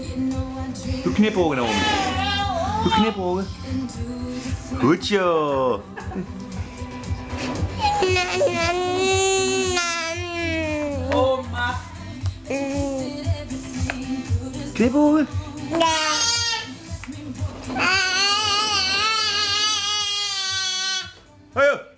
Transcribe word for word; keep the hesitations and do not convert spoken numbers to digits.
Du knipper Åke over. Du knipper Åke. Good job. Oma. Knipper Åke. Hey.